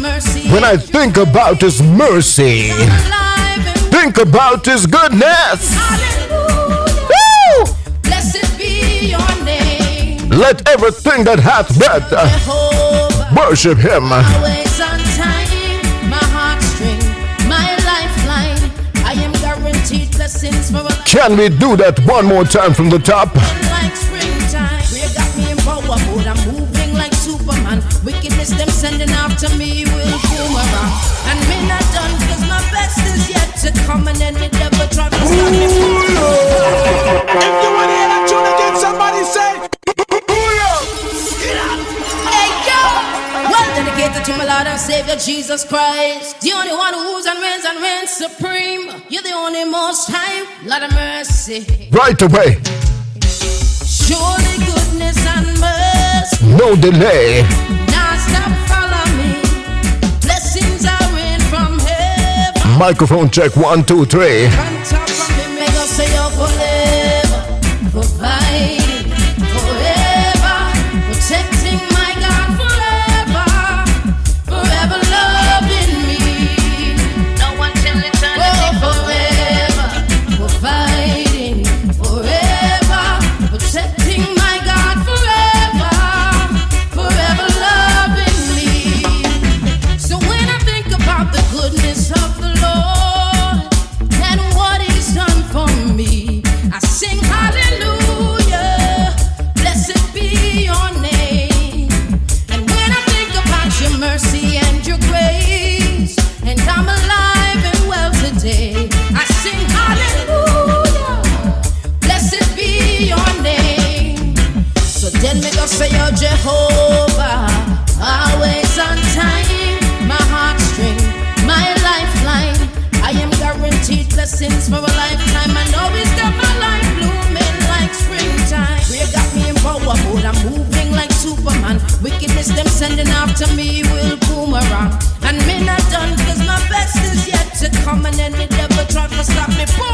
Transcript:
When I think about His mercy, think about His goodness. Woo! Blessed be your name. Let everything that hath breath worship Him. Always on time, my heartstring, my lifeline. I am guaranteed blessings for a life. Can we do that one more time from the top? Like springtime, you got me in power mode. I'm moving like Superman. Wickedness them sending after me will boomerang. And me not done, cause my best is yet to come. And then the devil try to stop me. If you want to hear that tune again, somebody say Hey yo! Well dedicated to my Lord and Savior Jesus Christ, the only one who rules and reigns supreme. You're the only most high, Lord of mercy. Right away. Surely goodness and mercy. No delay. Now stop, follow me. Blessings are rain from heaven. Microphone check 1, 2, 3. On top of me, make us say you're forever. Providing forever. Protecting my God forever. Forever loving me. No one till eternity. Forever. Providing forever. Protecting my God forever. Forever loving me. So when I think about the goodness of the Lord and what He's done for me, I sing hallelujah. Blessed be your name. And when I think about your mercy and your grace, and I'm alive and well today, I sing hallelujah. Blessed be your name. So then me go say you're Jehovah, always on time, my heartstring, my lifeline. I am guaranteed blessings for a lifetime, and always got my life blooming like springtime. You got me in power mode, I'm moving like Superman. Wickedness them sending after me will boomerang. And me not done, cause my best is yet to come. And then the devil try to stop me. Boom!